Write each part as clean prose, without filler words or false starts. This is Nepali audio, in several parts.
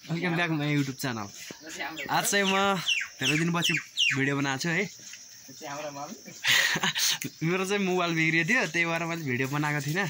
Welcome back my YouTube channel. आज चाहिँ म धेरै दिनपछि भिडियो बनाएको छु है। मेरो चाहिँ मोबाइल बिग्रियो थियो, त्यही भएर मैले भिडियो बनाएको थिइनँ।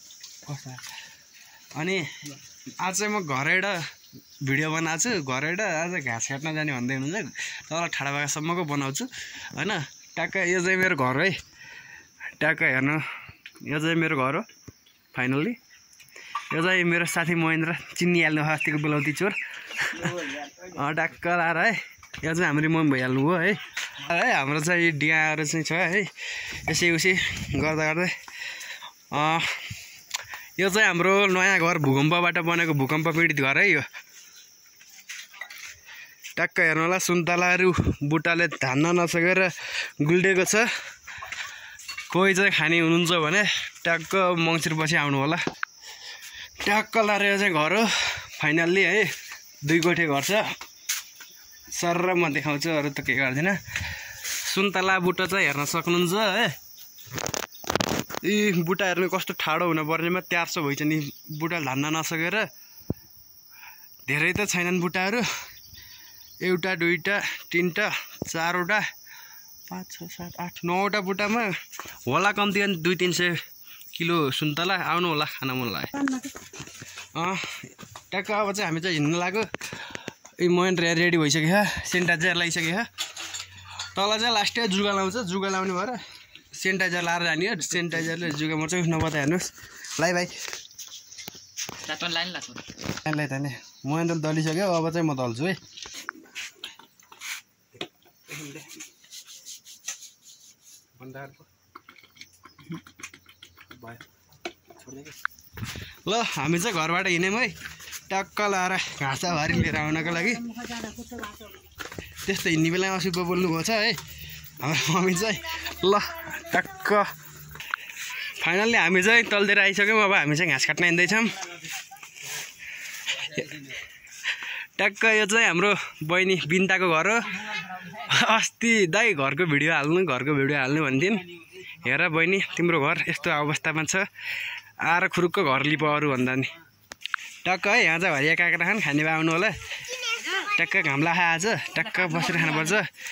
अनि आज चाहिँ म घरैबाट भिडियो बनाएको छु। घरैबाट आज घाँस काट्न जाने भन्दै हुनुहुन्छ, तर ठाडाभागासम्मको बनाउँछु हैन। ट्याक्क यो चाहिँ मेरो घर है, ट्याक्क हेर्नु, यो चाहिँ मेरो घर हो। फाइनल्ली यो चाहिँ मेरो साथी महेन्द्र, चिनिहाल्नु अस्तिको बेलौती चोर। ट्याक्क लाएर है, यो चाहिँ हाम्रो मम्मी भइहाल्नु हो है। हाम्रो चाहिँ डियाहरू चाहिँ छ है, यसै उसै गर्दा गर्दै यो चाहिँ हाम्रो नयाँ घर, भूकम्पबाट बनेको, भूकम्प पीडित घर है यो। ट्याक्क हेर्नु होला, सुन्तलाहरू बुट्टाले धान्न नसकेर गुल्डेको छ। कोही चाहिँ खाने हुनुहुन्छ भने ट्याक्क मङ्सिरपछि आउनु होला। ट्याक्क लाएर यो चाहिँ घर हो फाइनल्ली है। 2 कोठे घर छ। सर म देखाउँछु, अरू त केही गर्दिनँ। सुन्तला बुट्टा चाहिँ हेर्न सक्नुहुन्छ है। यी बुट्टा हेर्नु कस्तो ठाडो हुनुपर्नेमा तयार छ भइछ नि, बुट्टा धान्न नसकेर। धेरै त छैनन् बुट्टाहरू, 1 2 3 4 5 6 7 8 9 बुट्टामा होला कम्ती 200-300 किलो सुन्तला। आउनु होला, खान मन लाग्यो। ट्याक्क अब चाहिँ हामी चाहिँ हिँड्नु लाग्यो। यी महेन्द्र रेडी भइसक्यो छ, सेनिटाइजर लगाइसक्यो छ। तल चाहिँ लास्टै जुगा लाउँछ, जुगा लाउने भएर सेनिटाइजर लाएर जाने हो। सेनिटाइजरले जुगा मर्छ, नपता हेर्नुहोस्। लाइ भाइ लाइन ताने महेन्द्र दलिसक्यो, अब चाहिँ म दल्छु है। ल हामी चाहिँ घरबाट हिँड्यौँ है, टक्क लाएर घाँसबारी लिएर आउनको लागि। त्यस्तो हिँड्ने बेलामा अशुभ बोल्नुभएको छ है हाम्रो मम्मी चाहिँ। ल टक्क फाइनल्ली हामी चाहिँ तलतिर आइसक्यौँ। अब हामी चाहिँ घाँस काट्न हिँड्दैछौँ। टक्क यो चाहिँ हाम्रो बहिनी बिन्ताको घर हो। अस्ति दाइ घरको भिडियो हाल्नु भन्थिन्। हेर बहिनी, तिम्रो घर यस्तो अवस्थामा छ, आएर खुरुक्क घर लिप अरू भन्दा नि। टक्क है, यहाँ चाहिँ हरिया काँक्रा खाने भए आउनु होला। टक्क घाम लाखा आज, टक्क बसेर खानुपर्छ।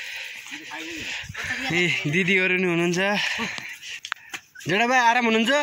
ए दिदीहरू नि हुनुहुन्छ, जेठा भाइ आराम हुनुहुन्छ?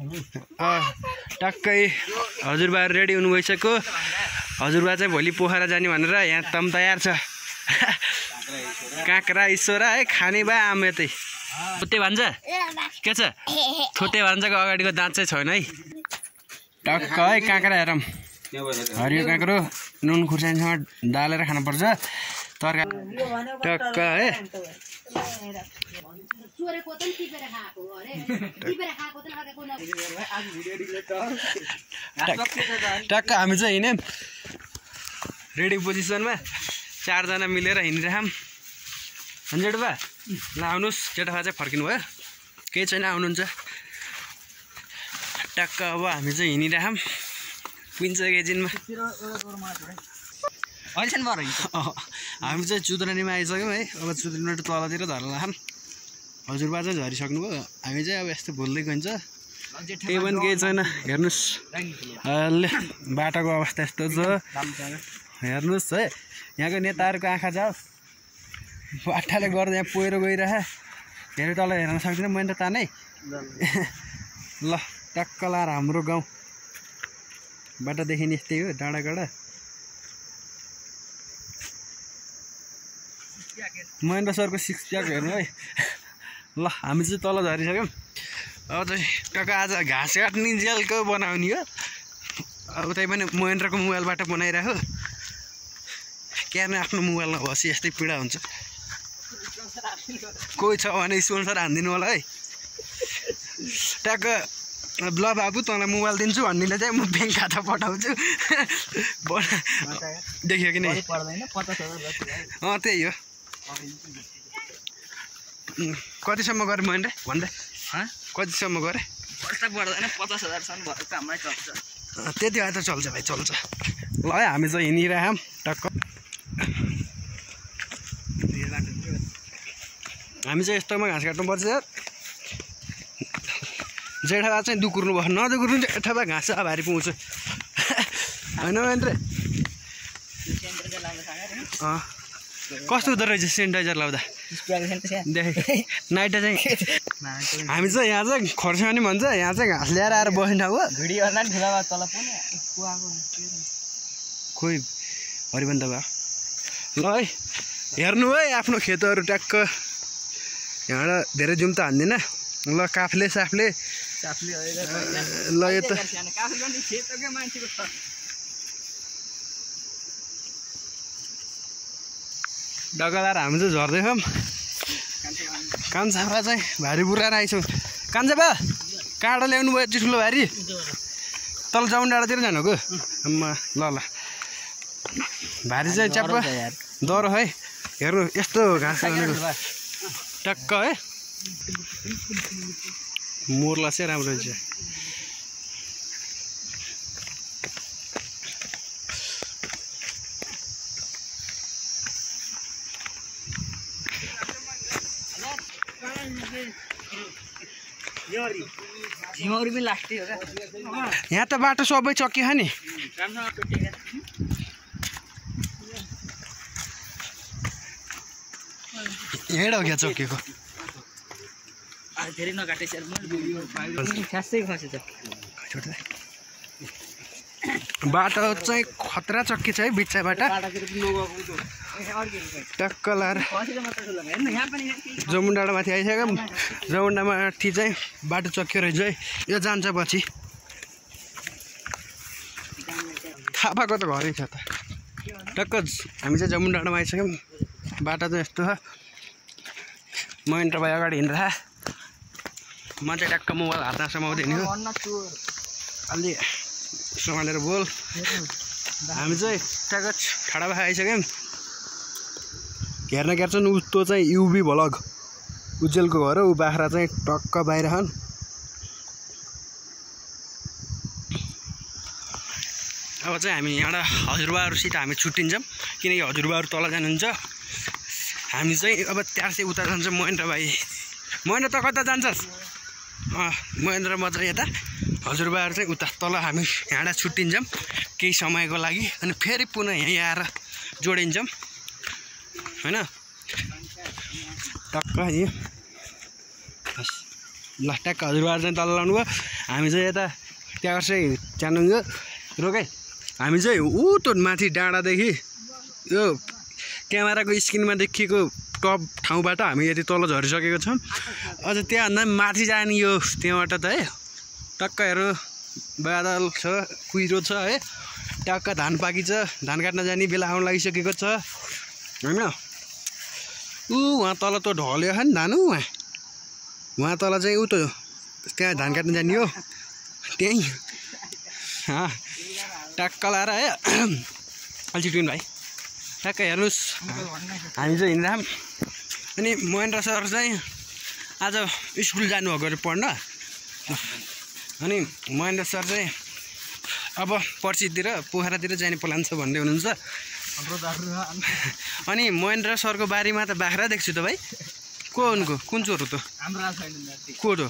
टक्कै हजुरबाहरू रेडी हुनु भइसक्यो। हजुरबा चाहिँ भोलि पोखरा जाने भनेर यहाँ तम तयार छ। काँक्रा ईश्वरा है, खाने भए आम यतै। थोते भान्जा के छ? थोते भान्जाको अगाडिको दाँत चाहिँ छैन है। टक्क है, काँक्रा हेरौँ, हरियो काँक्रो नुन खुर्सानीसँग डालेर खानुपर्छ तरकारी। टक्क है, टक्क हामी चाहिँ हिँड्यौँ रेडी पोजिसनमा। 4 जना मिलेर हिँडिरहौँ। जेठबा ल आउनुहोस्, जेठबा चाहिँ फर्किनु भयो, केही छैन, आउनुहुन्छ। टक्क अब हामी चाहिँ हिँडिरहौँ पिन्छ एकैछिनमा। हामी चाहिँ चुद्रानीमा आइसक्यौँ है। अब चुद्रानी तलतिर झर्न लाग्छौँ। हजुरबा चाहिँ झरिसक्नुभयो, हामी चाहिँ अब यस्तो भुल्दै गइन्छ। त्यही पनि केही छैन, हेर्नुहोस् अहिले बाटोको अवस्था यस्तो छ। हेर्नुहोस् है, यहाँको नेताहरूको आँखा जाओस्, बाटाले गर्दा यहाँ पहिरो गइरह। हेरेर तल हेर्न सक्दिनँ मैले त तानै। ल टक्क लाएर हाम्रो गाउँ बाटो देखिने यस्तै हो, डाँडा काँडा। महेन्द्र सरको 6 प्याक हेर्नु है। ल हामी चाहिँ तल झरिसक्यौँ। अब चाहिँ टक्क आज घाँस काट्ने जेलको बनाउने हो। अब त्यही पनि महेन्द्रको मोबाइलबाट बनाइरहेको। क्यामेरा आफ्नो मोबाइल नभएपछि यस्तै पीडा हुन्छ। कोही छ भने स्पोन्सर हानिदिनु होला है। टक्क ल बाबु तँलाई मोबाइल दिन्छु भन्नेले चाहिँ म ब्याङ्क खाता पठाउँछु। देखियो कि नै? त्यही हो। कतिसम्म गरेँ मैले भन्दै? कतिसम्म गरेँ? पर्दैन, 50,000सम्म भएको हामीलाई चल्छ। त्यति भए त चल्छ भाइ, चल्छ। ल है, हामी चाहिँ हिँडिरहौँ टक्क। हामी चाहिँ यस्तोमा घाँस काट्नुपर्छ। जेठा चाहिँ दुकुर्नु भयो, नदुकुर्नु जेठा भए घाँस भारी पाउँछ होइन महेन्द्र? कस्तो हुँदो रहेछ सेनिटाइजर लाउँदा देखे नाइट चाहिँ हामी चाहिँ यहाँ चाहिँ खोर्सानी भन्छ यहाँ चाहिँ घाँस ल्याएर आएर बस्ने ठाउँ हो खोइ हरिबन्द भयो ल है हेर्नु है आफ्नो खेतहरू ट्याक्क यहाँबाट धेरै जुम त हान्दिनँ ल काफले साफले ल यो त डगलाएर हामी चाहिँ झर्दैछौँ कान्छापा चाहिँ भारी पुऱ्याएर आइछौँ कान्छापा काँडा ल्याउनु भयो यति ठुलो भारी तल जाउँ डाँडातिर जानुको ल ल भारी चाहिँ च्याप्प डर है हेर्नु यस्तो घाँस टक्क है मोर्ला चाहिँ राम्रो रहेछ यहाँ त बाटो सबै चक्कियो नि हेड हो क्या चक्किएको बाटो चाहिँ खतरा चक्की छ है बिचबाट टक्क लाएर जमुनडाँडामाथि आइसक्यो जमुनडाँडामाथि चाहिँ बाटो चक्कियो रहेछ है यो जान्छ पछि थापाको त घरै छ त टक्क हामी चाहिँ जमुनडाँडामा आइसक्यौँ बाटो चाहिँ यस्तो छ महेन्द्र भाइ अगाडि हिँड्दा म चाहिँ टक्क मोबाइल हातमा समाउँदै हिँड्यो अलि सम्हालेर बोल हामी चाहिँ टक्क ठाडा भएर आइसक्यौँ हेर्न गेर्छन् उस्तो चाहिँ युबी भ्लग उज्जवलको घर हो ऊ बाख्रा चाहिँ टक्क बाहिर छन् अब चाहिँ हामी यहाँबाट हजुरबाहरूसित हामी छुट्टिन्छौँ किनकि हजुरबाहरू तल जानुहुन्छ हामी चाहिँ अब त्यहाँ चाहिँ उता जान्छौँ महेन्द्र भाइ महेन्द्र त कता जान्छस् महेन्द्र म चाहिँ यता हजुरबाहरू चाहिँ उता तल हामी यहाँबाट छुट्टिन्छौँ केही समयको लागि अनि फेरि पुनः यहीँ आएर जोडिन्छौँ होइन टक्क यो ल ट्याक्क हजुरबाहरू चाहिँ तल लाउनु भयो हामी चाहिँ यता त्यहाँ चाहिँ जानु रोकै हामी चाहिँ ऊ त्यो माथि डाँडादेखि यो क्यामेराको स्क्रिनमा देखिएको टप ठाउँबाट हामी यति तल झरिसकेको छौँ अझ त्यहाँभन्दा माथि जाने यो त्यहाँबाट त है टक्क हेर्नु बादल छ कुहिरो छ है टक्क धान पाकी छ धान काट्न जाने बेला आउनु लागिसकेको छ होइन वहाँ तल त ढल्यो नि धान वहाँ तल चाहिँ ऊ त त्यहाँ धान काट्न जाने हो त्यहीँ टक्क लाएर है अलि छिटो भाइ टक्क हेर्नुहोस् हामी चाहिँ हिँड्दाम अनि महेन्द्र सर चाहिँ आज स्कुल जानुभएको अरे पढ्न अनि महेन्द्र सर चाहिँ अब पर्सितिर पोखरातिर जाने प्लान छ भन्दै हुनुहुन्छ अनि महेन्द्र सरको बारीमा त बाख्रा देख्छु त भाइ को उनको कुन चोर हो त को हो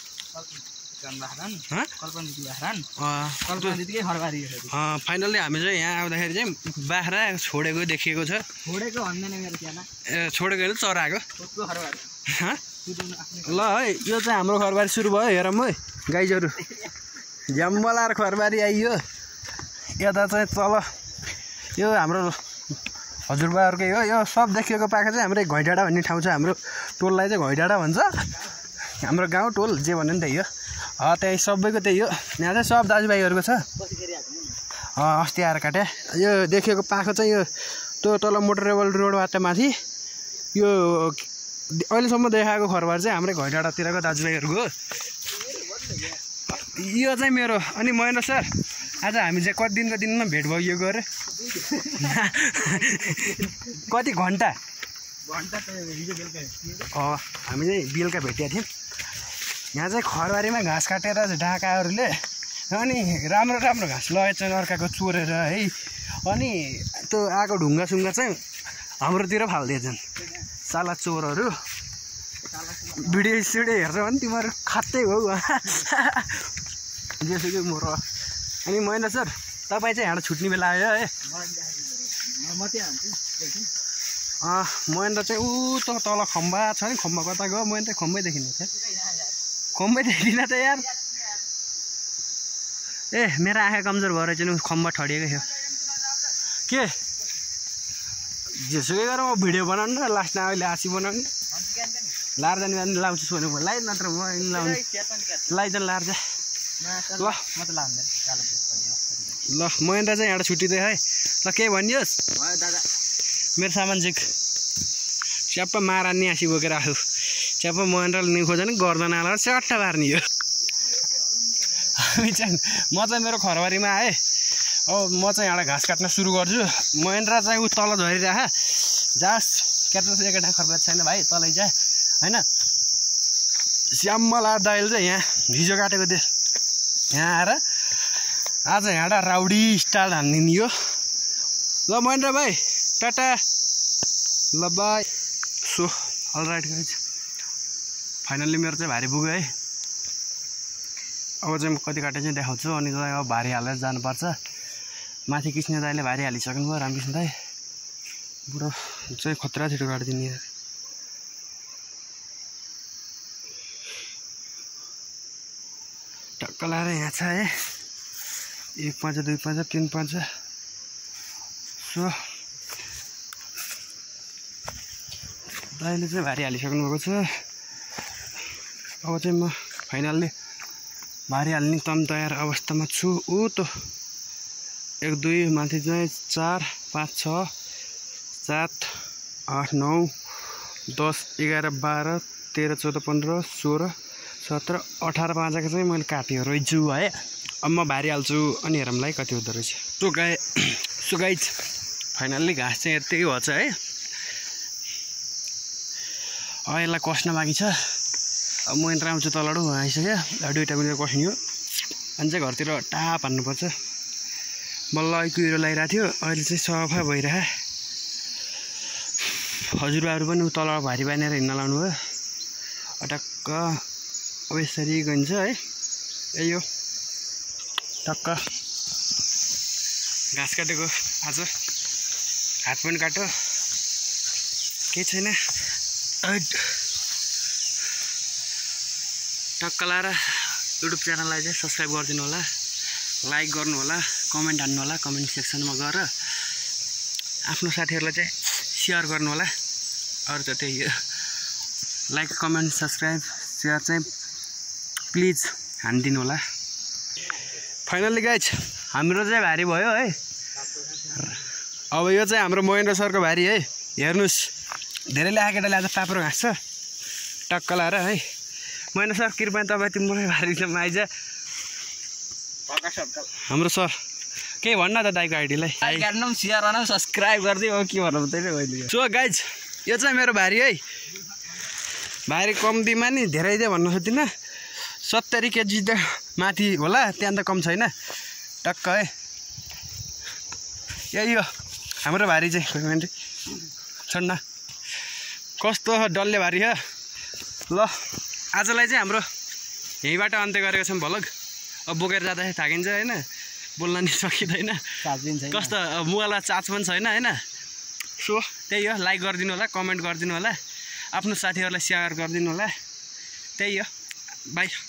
फाइनल्ली हामी चाहिँ यहाँ आउँदाखेरि चाहिँ बाख्रा छोडेको देखिएको छ छोडेको होइन चराको ल है यो चाहिँ हाम्रो घरबारी सुरु भयो हेरौँ है गाईजहरू झ्याम्बलाएर घरबारी आइयो यता चाहिँ तल यो हाम्रो हजुरबाहरूकै हो यो सब देखिएको पाएको चाहिँ हाम्रो घैडाँडा भन्ने ठाउँ छ हाम्रो टोललाई चाहिँ घैडाँडा भन्छ हाम्रो गाउँ टोल जे भन्यो नि त्यही हो त्यही सबैको त्यही हो यहाँ चाहिँ सब दाजुभाइहरूको छ अस्ति आएर काटे यो देखिएको पाएको चाहिँ यो त्यो तल मोटरेबल रोडबाट माथि यो अहिलेसम्म देखाएको घरबार चाहिँ हाम्रै घैडाँडातिरको दाजुभाइहरूको यो चाहिँ मेरो अनि महेन्द्र सर आज हामी चाहिँ कति दिनको दिनमा भेट भयो यो गरे कति घन्टा हामी चाहिँ बेलुका भेटेका थियौँ यहाँ चाहिँ खरबारीमा घाँस काटेर डाकाहरूले अनि राम्रो राम्रो घाँस लगेछन् अर्काको चोरेर है अनि त्यो आएको ढुङ्गासुङ्गा चाहिँ हाम्रोतिर फालिदिएछन् साला चोरहरू भिडियो सिडियो हेर्छ भने तिमीहरू खात्तै हो जेसुकै मोर अनि महेन्द्र सर तपाईँ चाहिँ यहाँ छुट्ने बेला आयो है महेन्द्र चाहिँ ऊ त तल खम्बा छ नि खम्बा कता गयो महेन्द्र खम्बै देखिने थियो खम्बै देखिदिन त यार ए मेरो आँखा कमजोर भएर चाहिँ खम्बा ठडिएको थियो के जेसुकै गरेर म भिडियो बनाउनु र लास्टमा अहिले आसी बनाउने लाएर जाने भने लाउँछु भने लाइ नत्र म लाउने लाइजन लाएर जा ल ल महेन्द्र चाहिँ यहाँ छुट्टिँदै है ल के भनियोस् मेरो सामान चाहिँ च्याप्प मारा नि आसी बोकेर आयो च्याप्प महेन्द्रले नि खोज्यो नि गर्दैन हालेर च्याट्ट पार्ने हो हामी चाहिँ म चाहिँ मेरो खरबारीमा आएँ अब म चाहिँ एउटा घाँस काट्न सुरु गर्छु महेन्द्र चाहिँ ऊ तल झरिरह जास् क्याप्टन एकै खरबार छैन भाइ तलै जा होइन श्यामला दाइल चाहिँ यहाँ हिजो काटेको थियो यहाँ आएर आज यहाँ राउडी स्टाइल हान्दिने यो ल महेन्द्र भाइ टाटा ल bye so alright guys finally मेरो चाहिँ भारी पुग्यो है अब चाहिँ म कति काटे चाहिँ देखाउँछु अनि चाहिँ अब भारी हालेर जानुपर्छ माथि कृष्ण दाइले भारी हालिसक्नुभयो रामकृष्ण दाइ बुढो चाहिँ खतरा छिटो काटिदिने टक्क लाएर यहाँ छ है 1 5 2 5 3 5 सो दाइले चाहिँ भारी हालिसक्नु भएको छ अब चाहिँ म फाइनल्ली भारी हाल्ने तम तयार अवस्थामा छु ऊ त 1 2 माथि चाहिँ 4 5 6 7 8 9 10 11 12 13 14 15 16 17 18 पाँचको चाहिँ मैले काटेँ रहेछु है अब म भारी हाल्छु अनि हेरौँलाई कति हुँदो रहेछ सो गाइज फाइनल्ली घाँस चाहिँ यति भएछ है अब यसलाई कस्न बाँकी छ अब म यन्त्र आउँछु तलडो आइसक्यो दुईवटा मिलेर कस्ने हो अनि चाहिँ घरतिर टाप हान्नुपर्छ बल्ल कुहिरो लगाइरहेको थियो अहिले चाहिँ सफा भइरह हजुरबाहरू पनि तल भारी बाँधेर हिँड्न लाउनु भयो अटक्क अब यसरी गइन्छ है यही हो टक्क घाँस काटेको आज हात पनि काट्यो केही छैन टक्क लाएर युट्युब च्यानललाई चाहिँ सब्सक्राइब गरिदिनु होला लाइक गर्नु होला कमेन्ट हान्नु होला कमेन्ट सेक्सनमा गएर आफ्नो साथीहरूलाई चाहिँ सेयर गर्नु होला अरू त त्यही हो लाइक कमेन्ट सब्सक्राइब सेयर चाहिँ प्लिज हानिदिनु होला फाइनल्ली गाइज हाम्रो चाहिँ भारी भयो है अब यो चाहिँ हाम्रो महेन्द्र सरको भारी है हेर्नुहोस् धेरैले आकेटाले आज पाप्रो घाँस छ टक्क लाएर है महेन्द्र सर कृपया तपाईँ तिम्रो भारी चाहिँ आइज हाम्रो सर के भन्न त दाइको आइडीलाई सेयर गर्न सब्सक्राइब गरिदियो के भन्नु त्यही सो गाइज यो चाहिँ मेरो भारी है भारी कम्तीमा नि धेरै दे भन्नु सक्दिनँ 70 केजी त माथि होला त्यहाँ त कम छैन टक्क है यही हो हाम्रो भारी चाहिँ छोड्न कस्तो डल्ले भारी हो ल आजलाई चाहिँ हाम्रो यहीँबाट अन्त्य गरेको छौँ भ्लग अब बोकेर जाँदाखेरि थाकिन्छ होइन बोल्न नि सकिँदैन कस्तो मुवाला चार्ज पनि छैन होइन सो त्यही हो लाइक गरिदिनु होला कमेन्ट गरिदिनु होला आफ्नो साथीहरूलाई सेयर गरिदिनु होला त्यही हो बाई